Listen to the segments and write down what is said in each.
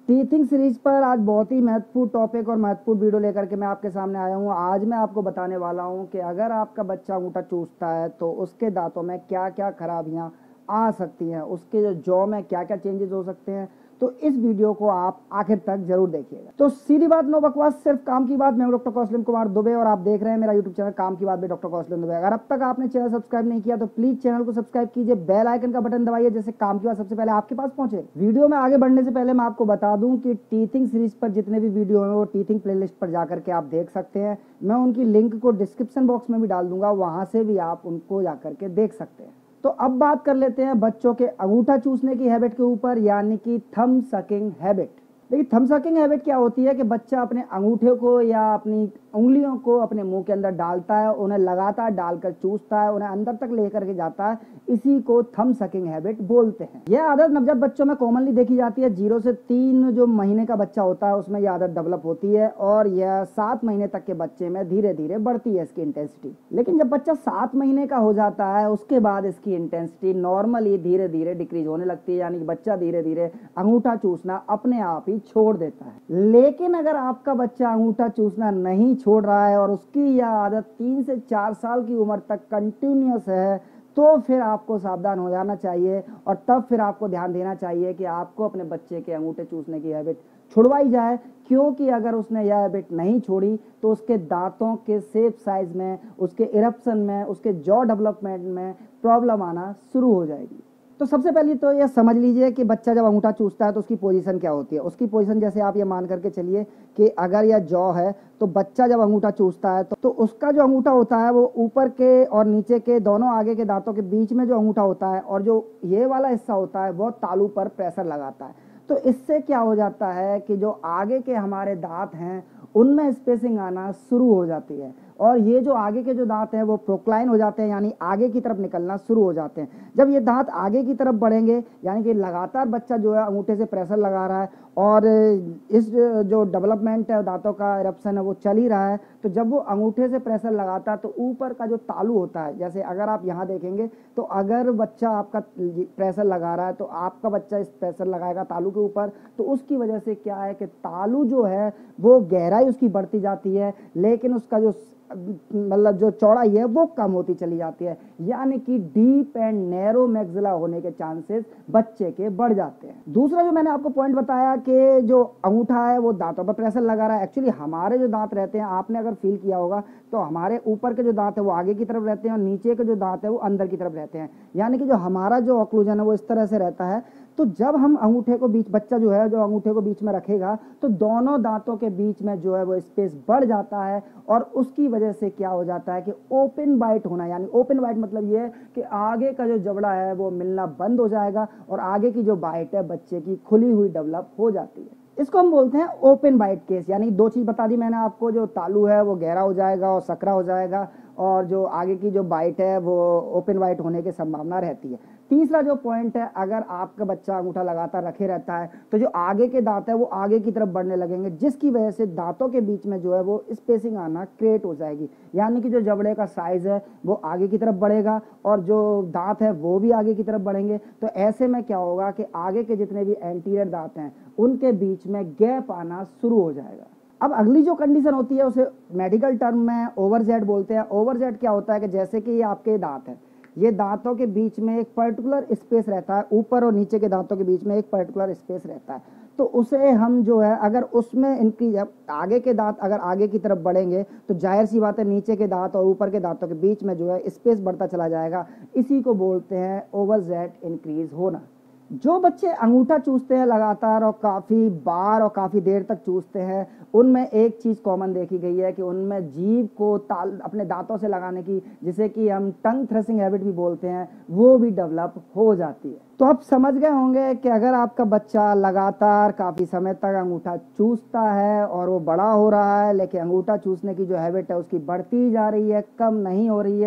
Teaching series पर आज बहुत ही महत्वपूर्ण टॉपिक और महत्वपूर्ण वीडियो लेकर के मैं आपके सामने आया हूँ। आज मैं आपको बताने वाला हूँ कि अगर आपका बच्चा अंगूठा चूसता है तो उसके दांतों में क्या क्या खराबियाँ आ सकती हैं, उसके जो जॉ में क्या क्या चेंजेस हो सकते हैं। तो इस वीडियो को आप आखिर तक जरूर देखिएगा। तो सीधी बात नो बकवास, सिर्फ काम की बात। मैं हूं डॉक्टर कौशलेंद्र कुमार दुबे और आप देख रहे हैं मेरा यूट्यूब चैनल काम की बात में डॉक्टर कौशलेंद्र दुबे। अगर अब तक आपने चैनल सब्सक्राइब नहीं किया तो प्लीज चैनल को सब्सक्राइब कीजिए, बेल आइकन का बटन दबाइए जिससे काम की बात सबसे पहले आपके पास पहुंचे। वीडियो में आगे बढ़ने से पहले मैं आपको बता दूं कि टीचिंग सीरीज पर जितने भी वीडियो हैं वो टीचिंग प्लेलिस्ट पर जाकर के आप देख सकते हैं। मैं उनकी लिंक को डिस्क्रिप्शन बॉक्स में भी डाल दूंगा, वहां से भी आप उनको जाकर के देख सकते हैं। तो अब बात कर लेते हैं बच्चों के अंगूठा चूसने की हैबिट के ऊपर, यानी कि थंब सकिंग हैबिट। देखिए, थंब सकिंग हैबिट क्या होती है कि बच्चा अपने अंगूठे को या अपनी उंगलियों को अपने मुंह के अंदर डालता है, उन्हें लगातार डालकर चूसता है, उन्हें अंदर तक लेकर के जाता है। इसी को थंब सकिंग हैबिट बोलते हैं। यह आदत नवजात बच्चों में कॉमनली देखी जाती है। 0 से 3 जो महीने का बच्चा होता है उसमें यह आदत डेवलप होती है और यह 7 महीने तक के बच्चे में धीरे धीरे बढ़ती है इसकी इंटेंसिटी। लेकिन जब बच्चा 7 महीने का हो जाता है उसके बाद इसकी इंटेंसिटी नॉर्मली धीरे धीरे डिक्रीज होने लगती है, यानी कि बच्चा धीरे धीरे अंगूठा चूसना अपने आप ही छोड़ देता है। लेकिन अगर आपका बच्चा अंगूठा चूसना नहीं छोड़ रहा है और उसकी यह आदत 3 से 4 साल की उम्र तक कंटिन्यूअस है, तो फिर आपको सावधान हो जाना चाहिए और तब फिर आपको ध्यान देना चाहिए कि आपको अपने बच्चे के अंगूठे चूसने की हैबिट छुड़वाई जाए। क्योंकि अगर उसने यह हैबिट नहीं छोड़ी तो उसके दांतों के शेप साइज में, उसके इरप्शन में, उसके जॉ डेवलपमेंट में प्रॉब्लम आना शुरू हो जाएगी। तो सबसे पहले तो यह समझ लीजिए कि बच्चा जब अंगूठा चूसता है तो उसकी पोजीशन क्या होती है। उसकी पोजीशन जैसे आप ये मान करके चलिए कि अगर यह जॉ है तो बच्चा जब अंगूठा चूसता है तो उसका जो अंगूठा होता है वो ऊपर के और नीचे के दोनों आगे के दांतों के बीच में जो अंगूठा होता है और जो ये वाला हिस्सा होता है वो तालू पर प्रेशर लगाता है। तो इससे क्या हो जाता है कि जो आगे के हमारे दांत हैं उनमें स्पेसिंग आना शुरू हो जाती है और ये जो आगे के जो दांत हैं वो प्रोक्लाइन हो जाते हैं, यानी आगे की तरफ निकलना शुरू हो जाते हैं। जब ये दांत आगे की तरफ बढ़ेंगे, यानी कि लगातार बच्चा जो है अंगूठे से प्रेशर लगा रहा है और इस जो डेवलपमेंट है दांतों का इरप्शन है वो चल ही रहा है, तो जब वो अंगूठे से प्रेशर लगाता है तो ऊपर का जो तालू होता है, जैसे अगर आप यहाँ देखेंगे तो अगर बच्चा आपका प्रेशर लगा रहा है तो आपका बच्चा इस प्रेशर लगाएगा तालू के ऊपर, तो उसकी वजह से क्या है कि तालू जो है वो गहराई उसकी बढ़ती जाती है, लेकिन उसका जो मतलब जो चौड़ाई है वो कम होती चली जाती है, यानी कि डीप एंड नैरो मैक्सिला होने के चांसेस बच्चे के बढ़ जाते हैं। दूसरा जो मैंने आपको पॉइंट बताया कि जो अंगूठा है वो दांतों पर प्रेशर लगा रहा है, एक्चुअली हमारे जो दांत रहते हैं, आपने अगर फील किया होगा तो हमारे ऊपर के जो दांत है वो आगे की तरफ रहते हैं और नीचे के जो दांत है वो अंदर की तरफ रहते हैं, यानी कि जो हमारा जो ऑक्लूजन है वो इस तरह से रहता है। तो जब हम अंगूठे को बीच, बच्चा जो है जो अंगूठे को बीच में रखेगा तो दोनों दांतों के बीच में जो है वो स्पेस बढ़ जाता है और उसकी वजह से क्या हो जाता है कि ओपन बाइट होना, यानी ओपन बाइट मतलब ये है कि आगे का जो जबड़ा है वो मिलना बंद हो जाएगा और आगे की जो बाइट है बच्चे की खुली हुई डेवलप हो जाती है। इसको हम बोलते हैं ओपन बाइट केस। यानी 2 चीज बता दी मैंने आपको, जो तालू है वो गहरा हो जाएगा और सकरा हो जाएगा और जो आगे की जो बाइट है वो ओपन बाइट होने की संभावना रहती है। तीसरा जो पॉइंट है, अगर आपका बच्चा अंगूठा लगातार रखे रहता है तो जो आगे के दांत है वो आगे की तरफ बढ़ने लगेंगे, जिसकी वजह से दांतों के बीच में जो है वो स्पेसिंग आना क्रिएट हो जाएगी, यानी कि जो जबड़े का साइज है वो आगे की तरफ बढ़ेगा और जो दांत है वो भी आगे की तरफ बढ़ेंगे। तो ऐसे में क्या होगा कि आगे के जितने भी एंटीरियर दांत हैं उनके बीच में गैप आना शुरू हो जाएगा। अब अगली जो कंडीशन होती है उसे मेडिकल टर्म में ओवरजेट बोलते हैं। ओवरजेट क्या होता है कि जैसे कि ये आपके दांत है, ये दांतों के बीच में एक पर्टिकुलर स्पेस रहता है, ऊपर और नीचे के दांतों के बीच में एक पर्टिकुलर स्पेस रहता है, तो उसे हम जो है अगर उसमें इनकी आगे के दांत अगर आगे की तरफ बढ़ेंगे तो जाहिर सी बात है नीचे के दांत और ऊपर के दांतों के बीच में जो है स्पेस बढ़ता चला जाएगा। इसी को बोलते हैं ओवरजेट इंक्रीज होना। जो बच्चे अंगूठा चूसते हैं लगातार और काफ़ी बार और काफ़ी देर तक चूसते हैं, उनमें एक चीज़ कॉमन देखी गई है कि उनमें जीभ को अपने दांतों से लगाने की, जिसे कि हम टंग थ्रेसिंग हैबिट भी बोलते हैं, वो भी डेवलप हो जाती है। तो आप समझ गए होंगे कि अगर आपका बच्चा लगातार काफ़ी समय तक अंगूठा चूसता है और वो बड़ा हो रहा है लेकिन अंगूठा चूसने की जो हैबिट है उसकी बढ़ती जा रही है, कम नहीं हो रही है,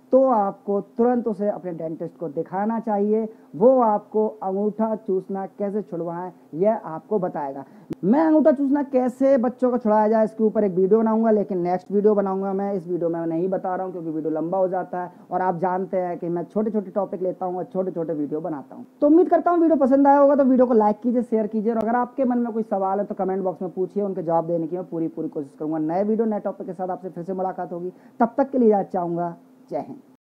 तो आपको तुरंत उसे अपने डेंटिस्ट को दिखाना चाहिए। वो आपको अंगूठा चूसना कैसे छुड़वाएं यह आपको बताएगा। मैं अंगूठा चूसना कैसे बच्चों को छुड़ाया जाए इसके ऊपर एक वीडियो बनाऊंगा, लेकिन नेक्स्ट वीडियो बनाऊंगा। मैं इस वीडियो में नहीं बता रहा हूं क्योंकि वीडियो लंबा हो जाता है और आप जानते हैं कि मैं छोटे छोटे टॉपिक लेता हूं और छोटे छोटे वीडियो बनाता हूं। तो उम्मीद करता हूं वीडियो पसंद आया होगा, तो वीडियो को लाइक कीजिए, शेयर कीजिए, और अगर आपके मन में कोई सवाल है तो कमेंट बॉक्स में पूछिए, उनके जवाब देने की मैं पूरी कोशिश करूंगा। नए वीडियो नए टॉपिक के साथ आपसे फिर से मुलाकात होगी, तब तक के लिए चाहूंगा। जय हिंद।